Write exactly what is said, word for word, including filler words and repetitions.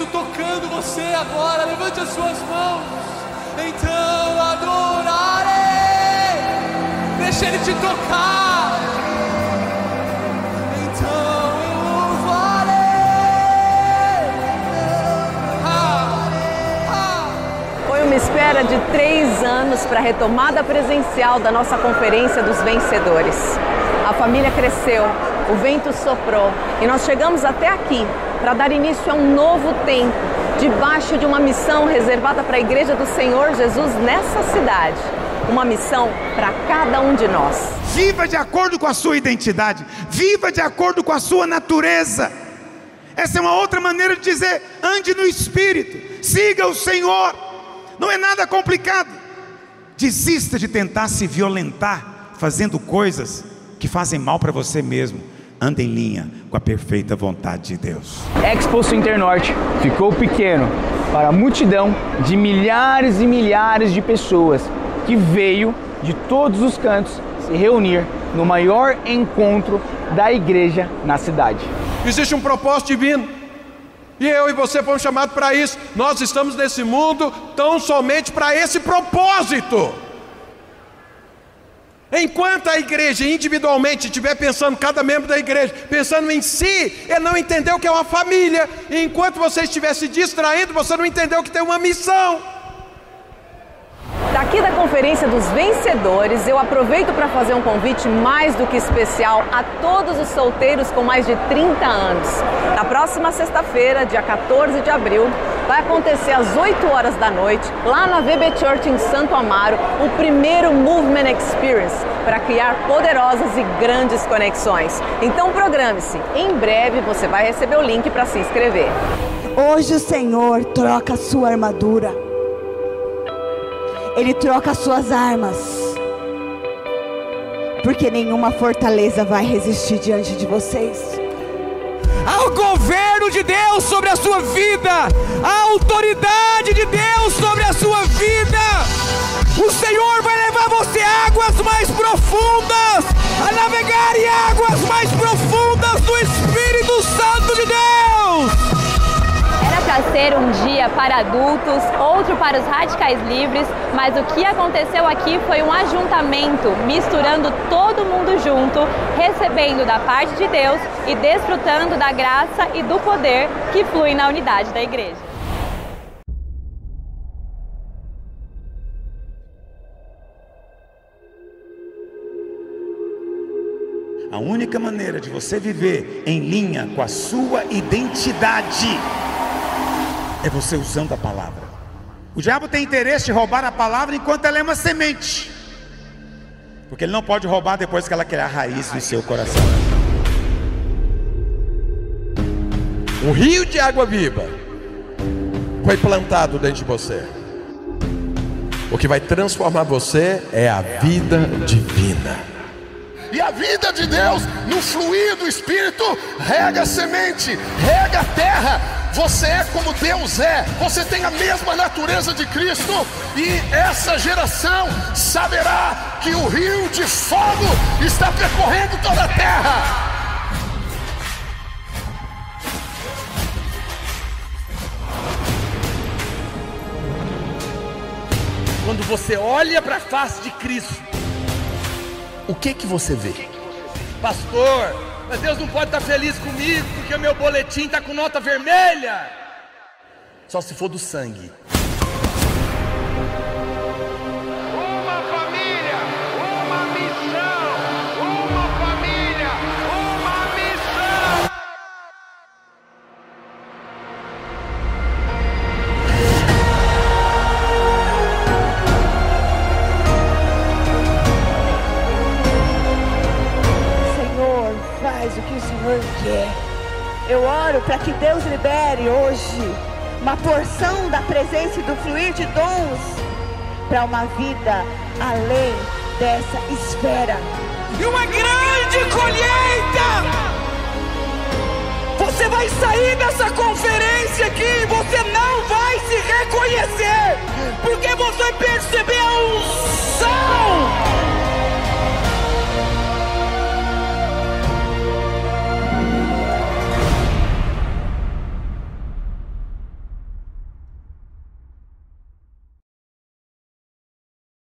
tocando você agora. Levante as suas mãos. Então adorarei. Deixa Ele te tocar. Então eu louvarei. Ah, ah. Foi uma espera de três anos para a retomada presencial da nossa Conferência dos Vencedores. A família cresceu, o vento soprou e nós chegamos até aqui para dar início a um novo tempo, debaixo de uma missão reservada para a Igreja do Senhor Jesus nessa cidade. Uma missão para cada um de nós. Viva de acordo com a sua identidade. Viva de acordo com a sua natureza. Essa é uma outra maneira de dizer: ande no Espírito, siga o Senhor. Não é nada complicado. Desista de tentar se violentar fazendo coisas que fazem mal para você mesmo. Anda em linha com a perfeita vontade de Deus. Expo Internorte ficou pequeno para a multidão de milhares e milhares de pessoas que veio de todos os cantos se reunir no maior encontro da igreja na cidade. Existe um propósito divino e eu e você fomos chamados para isso. Nós estamos nesse mundo tão somente para esse propósito. Enquanto a igreja individualmente estiver pensando, cada membro da igreja pensando em si, ele não entendeu que é uma família. E enquanto você estiver se distraindo, você não entendeu que tem uma missão. Daqui da Conferência dos Vencedores, eu aproveito para fazer um convite mais do que especial a todos os solteiros com mais de trinta anos. Na próxima sexta-feira, dia quatorze de abril, vai acontecer às oito horas da noite, lá na V B Church em Santo Amaro, o primeiro Movement Experience para criar poderosas e grandes conexões. Então programe-se. Em breve você vai receber o link para se inscrever. Hoje o Senhor troca a sua armadura. Ele troca as suas armas, porque nenhuma fortaleza vai resistir diante de vocês. Ao governo de Deus sobre a sua vida, a autoridade de Deus sobre a sua vida. O Senhor vai levar você a águas mais profundas, a navegar em águas mais profundas do Espírito Santo de Deus. Era para ser um dia para adultos, outro para os radicais livres, mas o que aconteceu aqui foi um ajuntamento, misturando todo mundo junto, recebendo da parte de Deus e desfrutando da graça e do poder que flui na unidade da igreja. A única maneira de você viver em linha com a sua identidade é você usando a palavra. O diabo tem interesse de roubar a palavra enquanto ela é uma semente, porque ele não pode roubar depois que ela criar raiz no seu coração. Um rio de água viva foi plantado dentro de você. O que vai transformar você é a vida divina. E a vida de Deus, no fluir do Espírito, rega a semente, rega a terra. Você é como Deus é, você tem a mesma natureza de Cristo. E essa geração saberá que o rio de fogo está percorrendo toda a terra. Quando você olha para a face de Cristo, o que que você vê? Pastor, mas Deus não pode estar feliz comigo porque o meu boletim está com nota vermelha. Só se for do sangue. Uma família, uma missão. Uma família, uma missão. Senhor, faz o que o Senhor quer. Eu oro para que Deus libere hoje uma porção da presença e do fluir de dons para uma vida além dessa esfera. E uma grande